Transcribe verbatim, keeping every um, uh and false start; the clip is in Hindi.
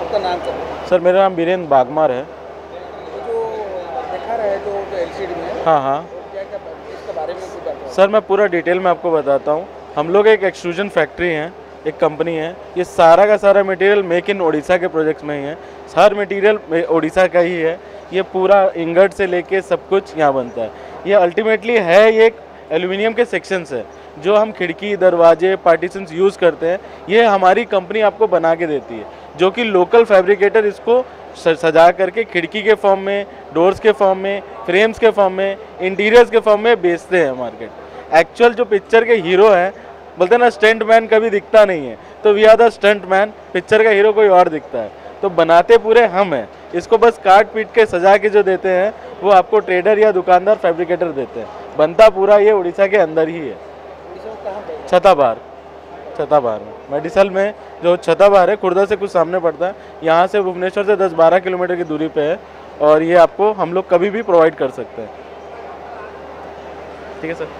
आपका नाम सर? सर मेरा नाम बीरेंद्र बागमार है। जो दिखा रहा है जो एलसीडी में, हाँ हाँ क्या क्या इसके बारे में कुछ बताओ। सर, मैं पूरा डिटेल में आपको बताता हूँ। हम लोग एक एक्सट्रूजन फैक्ट्री है, एक कंपनी है। ये सारा का सारा मटेरियल मेक इन ओडिशा के प्रोजेक्ट्स में ही है। हर मटेरियल ओडिशा का ही है। ये पूरा इंगट से लेके सब कुछ यहाँ बनता है। ये अल्टीमेटली है ये एक एल्यूमिनियम के सेक्शंस है जो हम खिड़की, दरवाजे, पार्टीशंस यूज़ करते हैं। ये हमारी कंपनी आपको बना के देती है, जो कि लोकल फैब्रिकेटर इसको सजा करके खिड़की के फॉर्म में, डोर्स के फॉर्म में, फ्रेम्स के फॉर्म में, इंटीरियर्स के फॉर्म में बेचते हैं मार्केट। एक्चुअल जो पिक्चर के हीरो हैं, बोलते हैं ना स्टंट मैन कभी दिखता नहीं है, तो we are the stunt man. Picture का हीरो कोई और दिखता है, तो बनाते पूरे हम हैं। इसको बस काट पीट के सजा के जो देते हैं वो आपको ट्रेडर या दुकानदार फैब्रिकेटर देते हैं। बनता पूरा ये उड़ीसा के अंदर ही है, छताबार। छताबार में मेडिसल में जो छताबार है, खुर्दा से कुछ सामने पड़ता है। यहाँ से भुवनेश्वर से दस बारह किलोमीटर की दूरी पे है, और ये आपको हम लोग कभी भी प्रोवाइड कर सकते हैं। ठीक है सर।